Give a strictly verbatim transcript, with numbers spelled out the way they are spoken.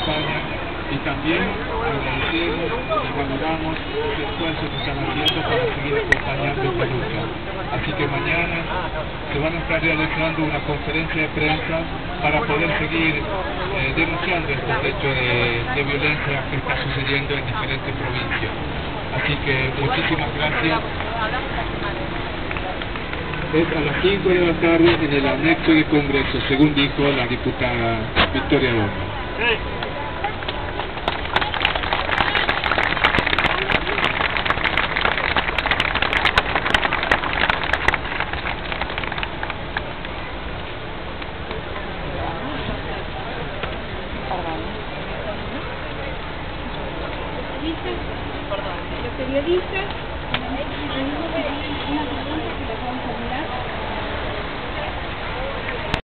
España, y también agradecemos y valoramos el esfuerzo que están haciendo para seguir acompañando esta lucha. Así que mañana se van a estar realizando una conferencia de prensa para poder seguir eh, denunciando estos hechos de, de violencia que está sucediendo en diferentes provincias. Así que muchísimas gracias. Es a las cinco de la tarde en el anexo de Congreso, según dijo la diputada Victoria López. Perdón, los periodistas